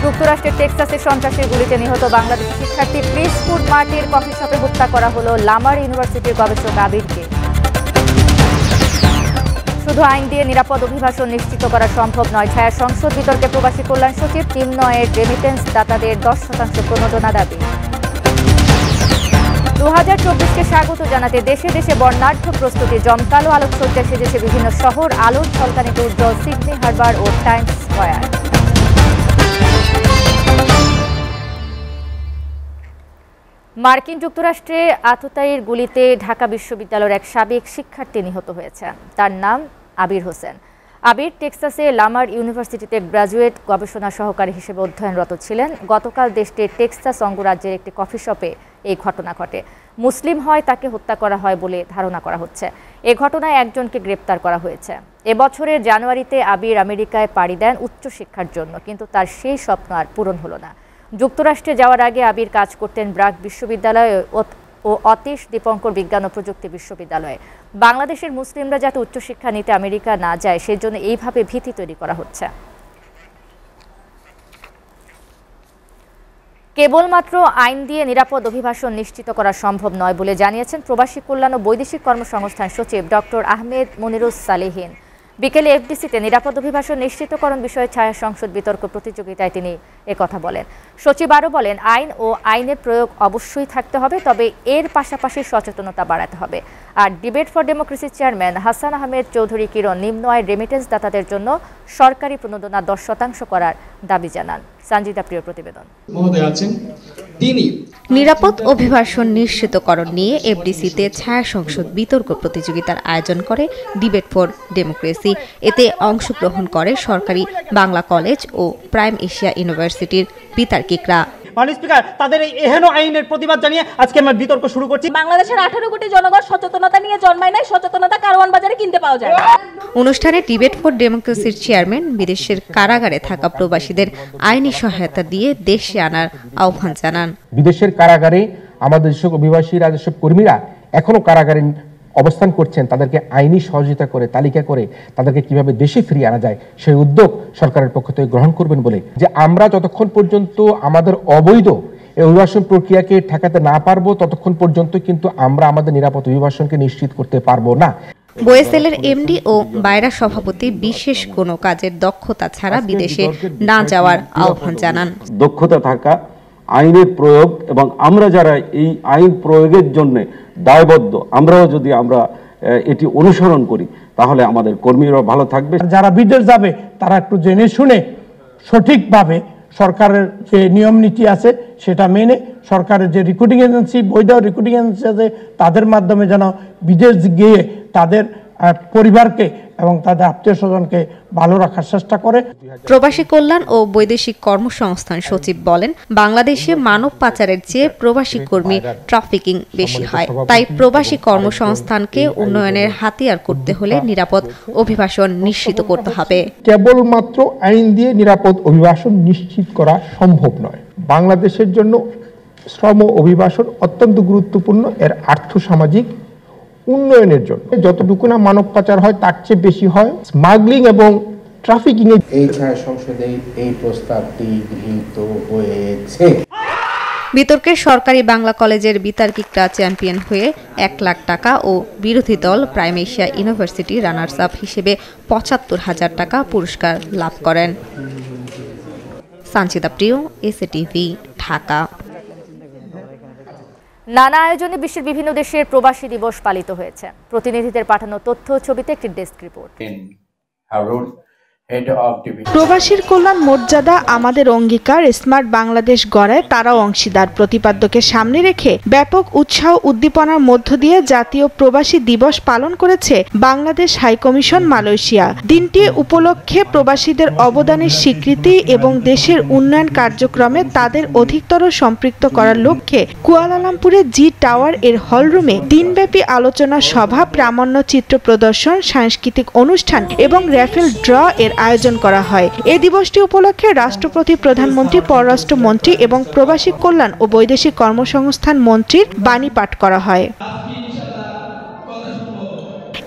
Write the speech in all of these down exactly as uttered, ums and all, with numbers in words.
যুক্তরাষ্ট্রের টেক্সাসে সন্ত্রাসের গুলিতে নিহত বাংলাদেশি শিক্ষার্থী প্রিস্কুড মার্টির কফি শপে হত্যা করা হলো লামার ইউনিভার্সিটির গবেষক আবিরকে। শুধু আইন দিয়ে নিরাপদ অভিবাসন নিশ্চিত করা সম্ভব নয়, ছায়া সংসদ বিতর্কে প্রবাসী কল্যাণ সচিব টিম নয়ের রেমিটেন্স দাতাদের দশ শতাংশ প্রণোদনা দাবি। দু হাজার চব্বিশকে স্বাগত জানাতে দেশে দেশে বর্ণাঢ্য প্রস্তুতি, জমকালো আলোকসজ্জায় সেজেছে বিভিন্ন শহর, আলোর ঝলকানিতে উজ্জ্বল সিডনি হারবার ও টাইমস স্কয়ার। মার্কিন যুক্তরাষ্ট্রে আততায়ীর গুলিতে ঢাকা বিশ্ববিদ্যালয়ের এক সাবেক শিক্ষার্থী নিহত হয়েছে। তার নাম আবির হোসেন। আবির টেক্সাসে লামার ইউনিভার্সিটিতে গ্র্যাজুয়েট গবেষণা সহকারী হিসেবে অধ্যয়নরত ছিলেন। গতকাল দেশটির টেক্সাস অঙ্গরাজ্যের একটি কফি শপে এই ঘটনা ঘটে। মুসলিম হয় তাকে হত্যা করা হয় বলে ধারণা করা হচ্ছে। এ ঘটনায় একজনকে গ্রেপ্তার করা হয়েছে। এবছরের জানুয়ারিতে আবির আমেরিকায় পাড়ি দেন উচ্চশিক্ষার জন্য, কিন্তু তার সেই স্বপ্ন আর পূরণ হলো না। যুক্তরাষ্ট্রে যাওয়ার আগে আবির কাজ করতেন ব্রাক বিশ্ববিদ্যালয় ও অতীশ দীপঙ্কর বিজ্ঞান ও প্রযুক্তি বিশ্ববিদ্যালয়ে। বাংলাদেশের মুসলিমরা যাতে উচ্চশিক্ষা নিতে আমেরিকা না যায় সেজন্য এইভাবে ভীতি তৈরি করা হচ্ছে। কেবলমাত্র আইন দিয়ে নিরাপদ অভিবাসন নিশ্চিত করা সম্ভব নয় বলে জানিয়েছেন প্রবাসী কল্যাণ ও বৈদেশিক কর্মসংস্থান সচিব ডক্টর আহমেদ মনিরুস সালেহীন। বিকেলে এফডিসিতে নিরাপদ অভিবাসন নিশ্চিতকরণ বিষয়ে ছায়া সংসদ বিতর্ক প্রতিযোগিতায় তিনি একথা বলেন। সচিব আরও বলেন, আইন ও আইনের প্রয়োগ অবশ্যই থাকতে হবে, তবে এর পাশাপাশি সচেতনতা বাড়াতে হবে। আর ডিবেট ফর ডেমোক্রেসির চেয়ারম্যান হাসান আহমেদ চৌধুরী কিরণ নিম্ন আয়ের রেমিটেন্স দাতাদের জন্য সরকারি প্রণোদনা দশ শতাংশ করার দাবি জানান। সঞ্জিতা প্রিয় প্রতিবেদন। নিরাপদ অভিবাসন নিশ্চিতকরণ নিয়ে এফডিসিতে ছায়া সংসদ বিতর্ক প্রতিযোগিতার আয়োজন করে ডিবেট ফর ডেমোক্রেসি। এতে অংশগ্রহণ করে সরকারি বাংলা কলেজ ও প্রাইম এশিয়া ইউনিভার্সিটির বিতার্কিকরা। মাননীয় স্পিকার, তাদের এই এহেন আইনের প্রতিবাদ জানিয়ে আজকে আমরা বিতর্ক শুরু করছি। বাংলাদেশের আঠারো কোটি জনগণ সচেতনতা নিয়ে জন্মায় নাই, সচেতনতা কারওয়ান বাজারে কিনতে পাওয়া যায়। অনুষ্ঠানে ডিবেট ফর ডেমোক্রেসির চেয়ারম্যান বিদেশের কারাগারে থাকা প্রবাসীদের আইনি সহায়তা দিয়ে দেশে আনার আহ্বান জানান। বিদেশের কারাগারে আমাদের যেসব অভিবাসীরা, যেসব কর্মীরা এখনো কারাগারে অবস্থান করছেন, তাদেরকে আইনি সহযোগিতা করে তালিকা করে তাদেরকে কিভাবে দেশে ফিরিয়ে আনা যায় সেই উদ্যোগ সরকারের পক্ষ থেকে গ্রহণ করবেন বলে, যে আমরা যতক্ষণ পর্যন্ত আমাদের অবৈধ এই অভিবাসন প্রক্রিয়াকে ঠেকাতে না পারবো ততক্ষণ পর্যন্ত কিন্তু আমরা আমাদের নিরাপদ অভিবাসনকে নিশ্চিত করতে পারবো না। বোয়েসেলের এমডি ও বাইরা সভাপতি বিশেষ কোনো কাজের দক্ষতা ছাড়া বিদেশে না যাওয়ার আহ্বান জানান। দক্ষতা থাকা, আইনের প্রয়োগ এবং আমরা যারা এই আইন প্রয়োগের জন্য দায়বদ্ধ, আমরাও যদি আমরা এটি অনুসরণ করি তাহলে আমাদের কর্মীরাও ভালো থাকবে। যারা বিদেশ যাবে তারা একটু জেনে শুনে সঠিকভাবে সরকারের যে নিয়ম নীতি আছে সেটা মেনে, সরকারের যে রিক্রুটিং এজেন্সি, বৈধ রিক্রুটিং এজেন্সি আছে তাদের মাধ্যমে যেন বিদেশ গিয়ে তাদের পরিবারকে এবং তাদের আত্মীয় স্বজনকে ভালো রাখার চেষ্টা করে। প্রবাসী কল্যাণ ও বৈদেশিক কর্মসংস্থান সচিব বলেন, বাংলাদেশে মানব পাচারের চেয়ে প্রবাসী কর্মী ট্রাফিকিং বেশি হয়। তাই প্রবাসী কর্মসংস্থানকে উন্নয়নের হাতিয়ার করতে হলে নিরাপদ অভিবাসন নিশ্চিত করতে হবে। কেবলমাত্র আইন দিয়ে নিরাপদ অভিবাসন নিশ্চিত করা সম্ভব নয়। বাংলাদেশের জন্য শ্রম অভিবাসন অত্যন্ত গুরুত্বপূর্ণ। এর আর্থসামাজিক উন্নয়নের জন্য যতটুকু না মানব পাচার হয় তার চেয়ে বেশি হয় স্মাগলিং এবং ট্রাফিকিং এ। এই ছায়া সংসদে এই প্রস্তাবটি গৃহীত হয়েছে। বিতর্কে সরকারি বাংলা কলেজের বিতার্কিকরা চ্যাম্পিয়ন হয়ে এক লাখ টাকা ও বিরোধী দল Prime Asia University runners up হিসেবে পঁচাত্তর হাজার টাকা পুরস্কার লাভ করেন। সঞ্চিতা প্রিয়, এসএটিভি, ঢাকা। নানা আয়োজনে বিশ্বের বিভিন্ন দেশের প্রবাসী দিবস পালিত হয়েছে। প্রতিনিধিদের পাঠানো তথ্য ছবিতে একটি ডেস্ক রিপোর্ট। প্রবাসীর কল্যাণ মর্যাদা আমাদের অঙ্গীকার, স্মার্ট বাংলাদেশ গড়ায় তারাও অংশীদার প্রতিপাদ্যকে সামনে রেখে ব্যাপক উৎসাহ উদ্দীপনার মধ্য দিয়ে জাতীয় প্রবাসী দিবস পালন করেছে বাংলাদেশ হাইকমিশন মালয়েশিয়া। দিনটি উপলক্ষে প্রবাসীদের অবদানের স্বীকৃতি এবং দেশের উন্নয়ন কার্যক্রমে তাদের অধিকতর সম্পৃক্ত করার লক্ষ্যে কুয়ালালামপুরের জি টাওয়ার এর হলরুমে দিনব্যাপী আলোচনা সভা, প্রামাণ্য চিত্র প্রদর্শন, সাংস্কৃতিক অনুষ্ঠান এবং র্যাফেল ড্র এর আয়োজন করা হয়। এই দিবসটি উপলক্ষে রাষ্ট্রপতি, প্রধানমন্ত্রী, পররাষ্ট্রমন্ত্রী এবং প্রবাসী কল্যাণ ও বৈদেশিক কর্মসংস্থান মন্ত্রীর বাণী পাঠ করা হয়।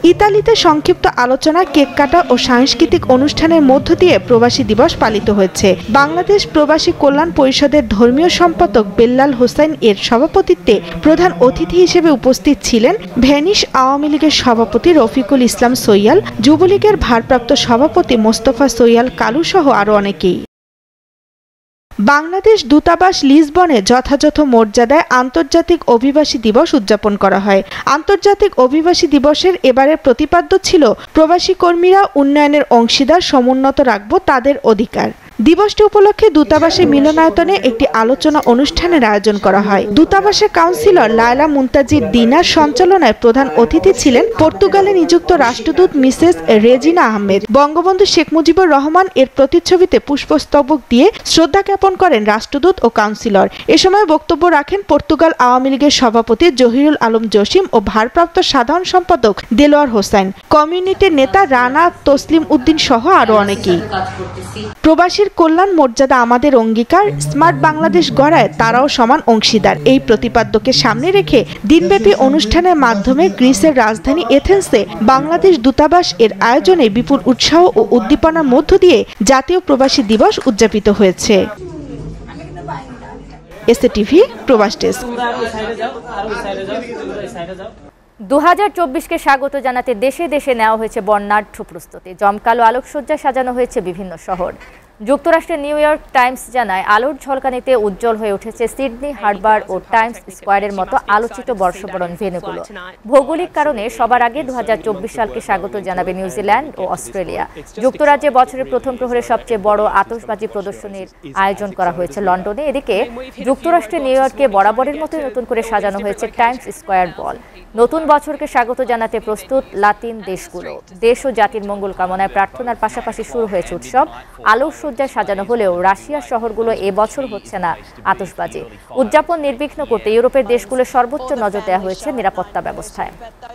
ইতালিতে সংক্ষিপ্ত আলোচনা, কেক কাটা ও সাংস্কৃতিক অনুষ্ঠানের মধ্য দিয়ে প্রবাসী দিবস পালিত হয়েছে। বাংলাদেশ প্রবাসী কল্যাণ পরিষদের ধর্মীয় সম্পাদক বেল্লাল হোসেন এর সভাপতিত্বে প্রধান অতিথি হিসেবে উপস্থিত ছিলেন ভেনিস আওয়ামী লীগের সভাপতি রফিকুল ইসলাম সৈয়াল, যুবলীগের ভারপ্রাপ্ত সভাপতি মোস্তফা সৈয়াল কালু সহ আরো অনেকেই। বাংলাদেশ দূতাবাস লিসবনে যথাযথ মর্যাদায় আন্তর্জাতিক অভিবাসী দিবস উদযাপন করা হয়। আন্তর্জাতিক অভিবাসী দিবসের এবারের প্রতিপাদ্য ছিল প্রবাসী কর্মীরা উন্নয়নের অংশীদার, সমুন্নত রাখব তাদের অধিকার। দিবসটি উপলক্ষে দূতাবাসের মিলনায়তনে একটি আলোচনা অনুষ্ঠানের আয়োজন করা হয়। দূতাবাসের কাউন্সিলর লায়লা মুনতাজির দিনার সঞ্চালনায় প্রধান অতিথি ছিলেন পর্তুগালে নিযুক্ত রাষ্ট্রদূত মিসেস রেজিনা আহমেদ। বঙ্গবন্ধু শেখ মুজিবুর রহমান এর প্রতিচ্ছবিতে পুষ্পস্তবক দিয়ে শ্রদ্ধা জ্ঞাপন করেন রাষ্ট্রদূত ও কাউন্সিলর। এ সময় বক্তব্য রাখেন পর্তুগাল আওয়ামী লীগের সভাপতি জহিরুল আলম জসিম ও ভারপ্রাপ্ত সাধারণ সম্পাদক দেলোয়ার হোসেন, কমিউনিটির নেতা রানা তসলিম উদ্দিন সহ আরো অনেকেই। প্রবাসী কল্যাণ মর্যাদা আমাদের অঙ্গীকার, স্মার্ট বাংলাদেশ গড়ায় তারাও সমান অংশীদার, এই প্রতিপাদ্যকে সামনে রেখে দিনব্যাপী অনুষ্ঠানের মাধ্যমে গ্রিসের রাজধানী এথেন্সে বাংলাদেশ দূতাবাস এর আয়োজনে বিপুল উৎসাহ ও উদ্দীপনার মধ্য দিয়ে জাতীয় প্রবাসী দিবস উদযাপিত হয়েছে। এসএটিভি প্রবাস ডেস্ক। দু হাজার চব্বিশকে স্বাগত জানাতে দেশে দেশে নেওয়া হয়েছে বর্ণাঢ্য প্রস্তুতি। জমকালো আলোকসজ্জা সাজানো হয়েছে বিভিন্ন শহর। যুক্তরাষ্ট্রের নিউ ইয়র্ক টাইমস জানায়, আলোর ঝলকানিতে উজ্জ্বল হয়ে উঠেছে সিডনি হারবার ও টাইমস স্কোয়ারের মতো আলোচিত বর্ষবরণ ভেন্যুগুলো। ভৌগোলিক কারণে সবার আগে দু হাজার চব্বিশ সালকে স্বাগত জানাবে নিউজিল্যান্ড ও অস্ট্রেলিয়া। যুক্তরাজ্যে বছরের প্রথম প্রহরে সবচেয়ে বড় আতশবাজি প্রদর্শনীর আয়োজন করা হয়েছে লন্ডনে। এদিকে যুক্তরাষ্ট্রের নিউ ইয়র্কে বরাবরের মতোই নতুন করে সাজানো হয়েছে টাইমস স্কোয়ার বল। নতুন বছরকে স্বাগত জানাতে প্রস্তুত লাতিন দেশগুলো। দেশ ও জাতির মঙ্গল কামনায় প্রার্থনার পাশাপাশি শুরু হয়েছে উৎসব। আলোকসজ্জায় সাজানো হলেও রাশিয়ার শহরগুলো এবছর হচ্ছে না আতশবাজি। উদযাপন নির্বিঘ্ন করতে ইউরোপের দেশগুলো সর্বোচ্চ নজর দেওয়া হয়েছে নিরাপত্তা ব্যবস্থায়।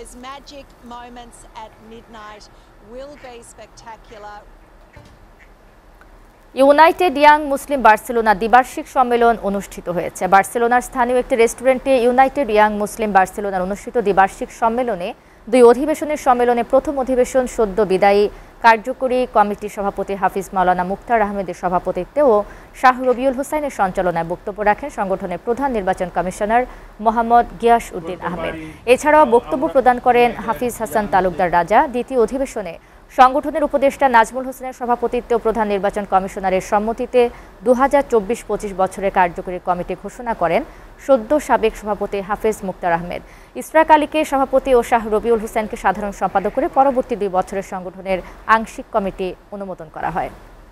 ইউনাইটেড ইয়াং মুসলিম বার্সেলোনা দ্বিবার্ষিক সম্মেলন অনুষ্ঠিত হয়েছে। বার্সেলোনার স্থানীয় একটি রেস্টুরেন্টে ইউনাইটেড ইয়াং মুসলিম বার্সেলোনার অনুষ্ঠিত দ্বিবার্ষিক সম্মেলনে দুই অধিবেশনের সম্মেলনে প্রথম অধিবেশন সদ্য বিদায়ী কার্যকরী কমিটির সভাপতি হাফিজ মাওলানা মুখতার আহমেদের সভাপতিত্বে ও শাহ রবিউল হোসেনের সঞ্চালনায় বক্তব্য রাখেন সংগঠনের প্রধান নির্বাচন কমিশনার মোহাম্মদ গিয়াস উদ্দিন আহমেদ। এছাড়াও বক্তব্য প্রদান করেন হাফিজ হাসান তালুকদার রাজা। দ্বিতীয় অধিবেশনে সংগঠনের উপদেষ্টা নাজমুল হোসেনের সভাপতিত্বে ও প্রধান নির্বাচন কমিশনারের সম্মতিতে দু হাজার চব্বিশ পঁচিশ বছরের কার্যকরী কমিটি ঘোষণা করেন সদ্য সাবেক সভাপতি হাফেজ মুখতার আহমেদ। ইসরাক আলীকে সভাপতি ও শাহ রবিউল হোসেনকে সাধারণ সম্পাদক করে পরবর্তী দুই বছরের সংগঠনের আংশিক কমিটি অনুমোদন করা হয়।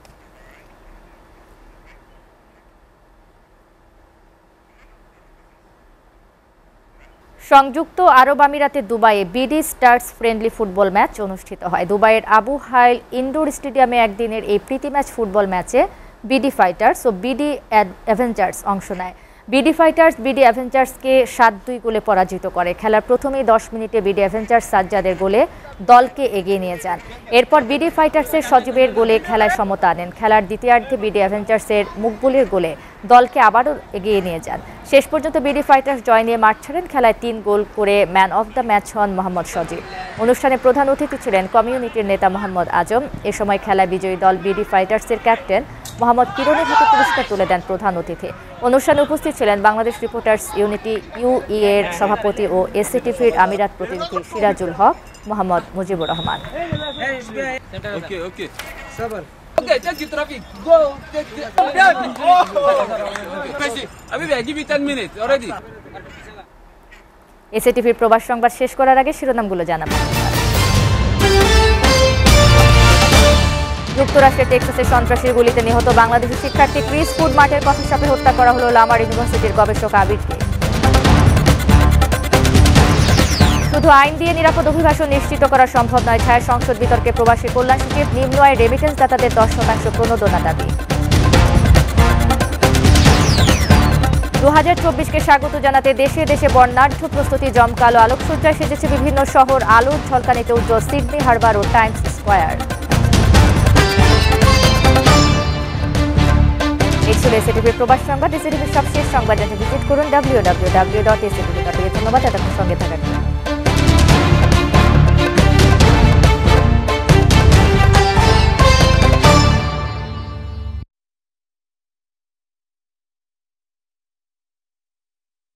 সংযুক্ত আরব আমিরাতের দুবাইয়ে BD Stars friendly football match অনুষ্ঠিত হয়। দুবাইয়ের আবু হাইল ইনডোর স্টেডিয়ামে একদিনের এই প্রীতি ম্যাচ ফুটবল ম্যাচে বিডি ফাইটার্স ও বিডি অ্যাভেঞ্জার্স অংশ নেয়। বিডি ফাইটার্স বিডি অ্যাভেঞ্জার্সকে সাত দুই গোলে পরাজিত করে। খেলার প্রথমেই দশ মিনিটে বিডি অ্যাভেঞ্জার্স সাজ্জাদের গোলে দলকে এগিয়ে নিয়ে যান। এরপর বিডি ফাইটার্সের সজীবের গোলে খেলায় সমতা আনেন। খেলার দ্বিতীয়ার্ধে বিডি অ্যাভেঞ্জার্সের মুকবুলের গোলে দলকে আবারও এগিয়ে নিয়ে যান। শেষ পর্যন্ত বিডি ফাইটার্স জয় নিয়ে মাঠ ছাড়েন। খেলায় তিন গোল করে ম্যান অফ দ্য ম্যাচ হন মোহাম্মদ সজীব। অনুষ্ঠানে প্রধান অতিথি ছিলেন কমিউনিটির নেতা মোহাম্মদ আজম। এ সময় খেলায় বিজয়ী দল বিডি ফাইটার্সের ক্যাপ্টেন মোহাম্মদ কিরণের হাতে পুরস্কার তুলে দেন প্রধান অতিথি। অনুষ্ঠানে উপস্থিত ছিলেন বাংলাদেশ রিপোর্টার্স ইউনিটি ইউই এর সভাপতি ও এসএটিভির আমিরাত প্রতিনিধি সিরাজুল হক, মোহাম্মদ মুজিবুর রহমান। এসএটিভির প্রবাস সংবাদ শেষ করার আগে শিরোনামগুলো জানাবো। যুক্তরাষ্ট্রের টেক্সাসের সন্ত্রাসীর গুলিতে নিহত বাংলাদেশি শিক্ষার্থী ক্রিস ফুড মার্টের কফি শপে হত্যা করা হলো লামার ইউনিভার্সিটির গবেষক আবিরকে। শুধু আইন দিয়ে নিরাপদ অভিবাসন নিশ্চিত করা সম্ভব নয়, ছায়া সংসদ বিতর্কে প্রবাসী কল্যাণ সচিব। নিম্ন আয় রেমিটেন্স দাতাদের দশ শতাংশ প্রণোদনা দাবি। দু হাজার চব্বিশকে স্বাগত জানাতে দেশে দেশে বর্ণাঢ্য প্রস্তুতি। জমকালো আলোকসজ্জায় সেজেছে বিভিন্ন শহর। আলোর ঝলকানিতে উজ্জ্বল সিডনি হারবার ও টাইমস স্কোয়ার। এই ছিল এসএটিভির প্রবাস সংবাদ। এসএটিভির সবশেষ সংবাদ জানতে ভিজিট করুন W W W dot SATV dot com. ধন্যবাদ এতক্ষণ সঙ্গে থাকার জন্য।